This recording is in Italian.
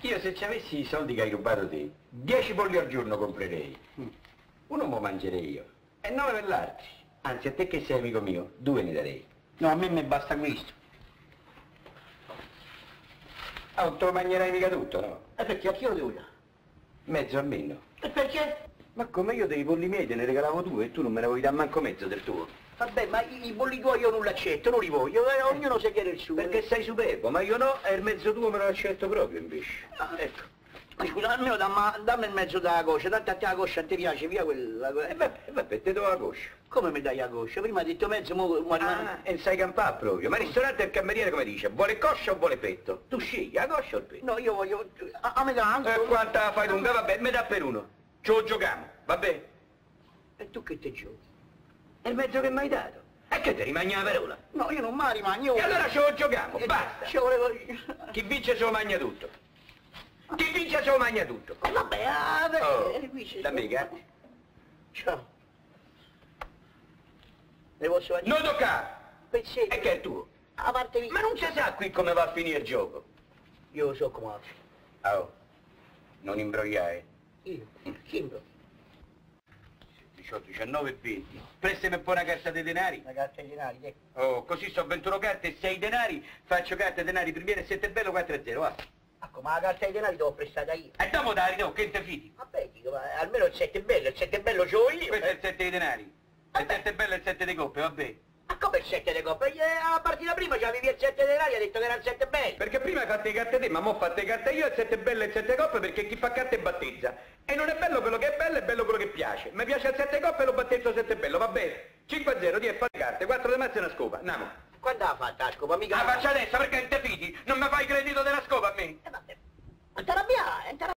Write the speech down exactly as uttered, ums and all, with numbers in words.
Io se ci avessi i soldi che hai rubato te, dieci polli al giorno comprerei. Mm. Uno me lo mangerei io, e nove per l'altro. Anzi, a te che sei amico mio, due ne darei. No, a me mi basta questo. Ah, non te lo mangerai mica tutto, no? E perché a chi lo devo dare? Mezzo almeno. E perché? Ma come io dei polli miei te ne regalavo due e tu non me ne vuoi dare manco mezzo del tuo? Vabbè, ma i, i bolli tuoi io non li accetto, non li voglio, eh, ognuno si chiede il suo. Perché sei superbo, ma io no, e il mezzo tuo me lo accetto proprio invece. Ah, ecco. Ma scusa, almeno dammi, dammi il mezzo della coscia, tanto a te la coscia ti piace, via quella... E eh vabbè, vabbè, te do la coscia. Come mi dai la coscia? Prima hai detto mezzo, mo... mo ah, e sai campare proprio. Ma il ristorante il cameriere come dice? Vuole coscia o vuole petto? Tu scegli, la coscia o il petto? No, io voglio... A, a me dà anche... E quanta fai lunga? Vabbè, me dà per uno. Ce lo giochiamo, vabbè? E tu che te giochi? È il mezzo che mi hai dato. E che ti rimagna la parola? No, io non mi rimagno. E allora ce lo giochiamo, e basta. Ci volevo... Chi vince se lo mangia tutto. Chi vince se lo mangia tutto. Eh, vabbè, ah, beh, oh, qui dammi che. Ciao. Ne posso mangiare? Non toccare. Pezzetti. E che è tuo? A parte lì. Ma non si sa qui come va a finire il gioco. Io lo so come va a finire. Oh, non imbrogliare. Io? Chi imbroglio? diciotto, diciannove, venti. Prestami un po' una carta dei denari. Una carta dei denari, ecco. Oh, così so ventuno carte e sei denari, faccio carta denari, primiere sette bello, quattro e zero, va. Ecco, ma la carta dei denari te l'ho prestata io. E dopo dai, no, che te fidi? Vabbè, dico, ma almeno il sette bello, il sette bello ce l'ho io. Questo è il sette dei denari. Il sette bello e il sette dei coppe, vabbè. Ma come il sette dei coppe? Eh, alla partita prima c'avevi il sette dei denari e hai detto che era il sette bello. Perché prima hai fatto le carte te, ma mo ho fatto le carte io, il sette bello e il sette coppe, perché chi fa carte battezza. E non è bello quello che è bello, è bello quello che piace. Mi piace il sette coppe e lo battezzo sette bello, va bene. cinque a zero, ti è fatte carte, quattro di mazza e una scopa, andiamo. Quando l'ha fatta la scopa? Mica... La faccia adesso perché te